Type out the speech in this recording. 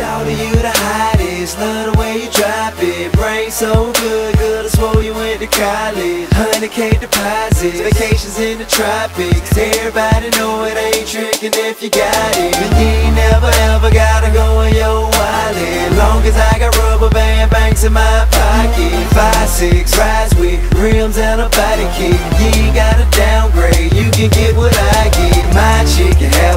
Shawty, you the hottest, love the way you drop it. Brain so good, good I swore you went to college. 100K deposits, vacations in the tropics. Everybody know it ain't tricking if you got it. And you ain't never ever gotta go in your wallet. Long as I got rubber band banks in my pocket. 5'6", rides with rims and a body kit. You ain't gotta downgrade, you can get what I get. My chick can have